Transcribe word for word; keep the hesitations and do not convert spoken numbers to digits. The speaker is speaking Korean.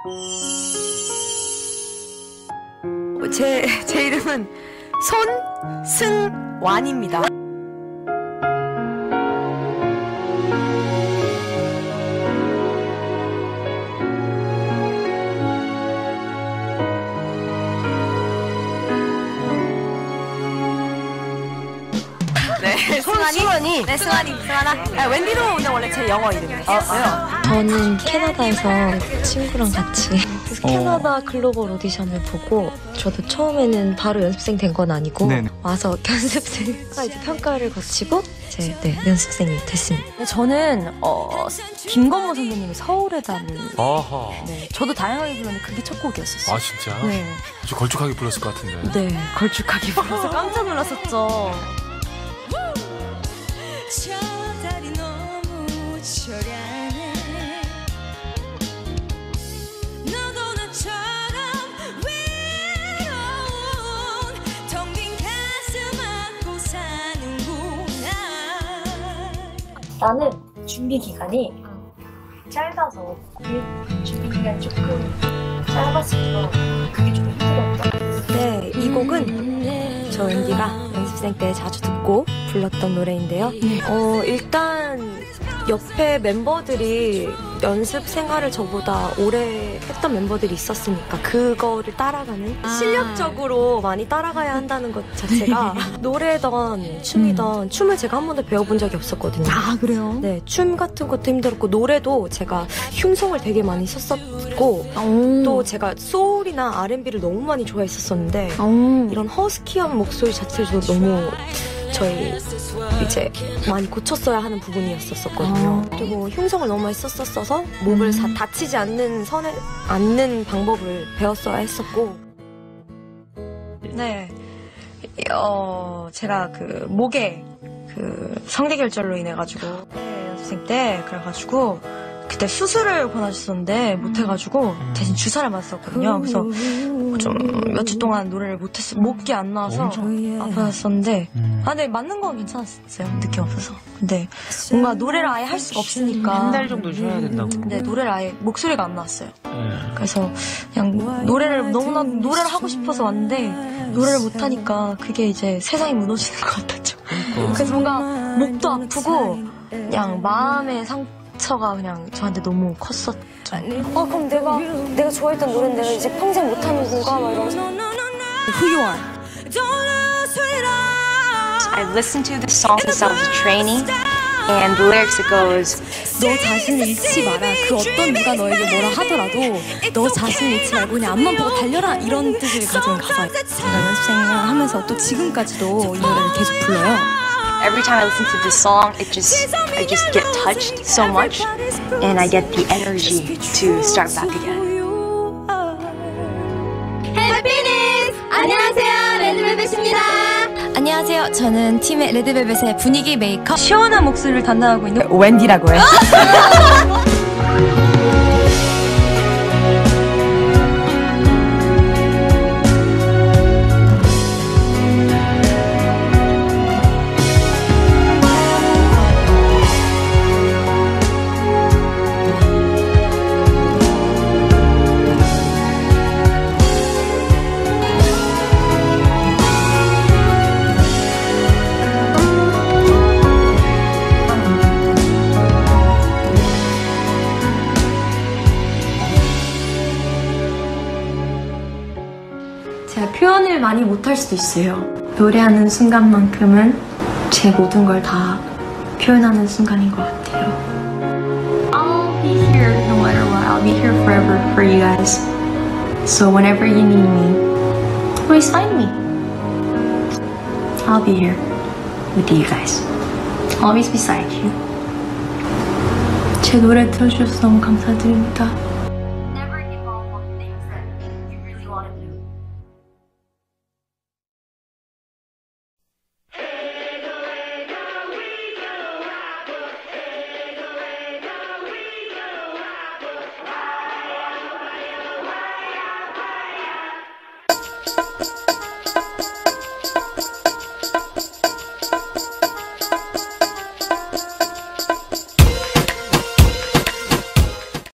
제, 제 이름은 손승완입니다. 네, 승환이? 승환이? 네, 승환이. 승환아. 아, 웬디도 근데 원래 제 영어 이름이었어요. 저는 캐나다에서 친구랑 같이 어. 캐나다 글로벌 오디션을 보고, 저도 처음에는 바로 연습생 된 건 아니고 네네. 와서 연습생 이제 평가를 거치고 이제 네, 연습생이 됐습니다. 저는 어, 김건모 선배님의 서울의 달을. 아하. 네, 저도 다양하게 불렀는데 그게 첫 곡이었었어요. 아 진짜? 네, 아주 걸쭉하게 불렀을 것 같은데. 네, 걸쭉하게 불러서 깜짝 놀랐었죠. 나는 준비 기간이 짧아서 준비 기간이 조금 짧았어서 그게 좀 힘들었다. 네, 이 곡은 저 웬디가 연습생 때 자주 듣고 불렀던 노래인데요. 어, 일단 옆에 멤버들이 연습 생활을 저보다 오래 했던 멤버들이 있었으니까 그거를 따라가는, 실력적으로 많이 따라가야 한다는 것 자체가 노래든 춤이든 춤을 제가 한 번도 배워본 적이 없었거든요. 아, 그래요? 네, 춤 같은 것도 힘들었고 노래도 제가 흉성을 되게 많이 썼었고 또 제가 소울이나 알앤비를 너무 많이 좋아했었었는데 이런 허스키한 목소리 자체도 너무 저희 이제 많이 고쳤어야 하는 부분이었었거든요. 그리고 흉성을 너무 많이 썼었어서 목을 사, 다치지 않는 선에 않는 방법을 배웠어야 했었고. 네, 어 제가 그 목에 그 성대결절로 인해 가지고 네, 연습생 때 그래가지고 그때 수술을 권하셨었는데 못해가지고 대신 주사를 맞았었거든요. 그래서 좀 며칠 동안 노래를 못했어, 목이 안 나와서 아팠었는데, 음. 아, 네, 맞는 건 괜찮았어요. 느낌 없어서. 근데 뭔가 노래를 아예 할 수가 없으니까 한 달 정도 쉬어야 된다고. 근데 노래를 아예 목소리가 안 나왔어요. 네. 그래서 그냥 노래를 너무나 노래를 하고 싶어서 왔는데 노래를 못 하니까 그게 이제 세상이 무너지는 것 같았죠. 그러니까. 그래서 뭔가 목도 아프고 그냥 마음의 상처가 그냥 저한테 너무 컸었죠. 어, 그럼 내가 내가 좋아했던 노래는 내가 이제 평생 못 하는 건가 막 이러면서. Who you are. I listened to the song since I was training, and the lyrics it goes. 너 자신을 잃지 마라. 그 어떤 누가 너에게 뭐라 하더라도 너 자신을 잃지 말고 그냥 앞만 보고 달려라, 이런 뜻을 가진 가사예요. 제가 연습생을 하면서 또 지금까지도 이 노래를 계속 불러요. Every time I listen to this song, it just I just get touched so much, and I get the energy to start back again. 안녕하세요, 레드벨벳입니다. 안녕하세요. 저는 팀의 레드벨벳의 분위기 메이커, 시원한 목소리를 담당하고 있는 웬디라고 해요. 제가 표현을 많이 못할 수도 있어요. 노래하는 순간만큼은 제 모든 걸 다 표현하는 순간인 것 같아요. I'll be here no matter what. I'll be here forever for you guys. So whenever you need me, always find me. I'll be here with you guys. Always beside you. 제 노래 들어주셔서 너무 감사드립니다.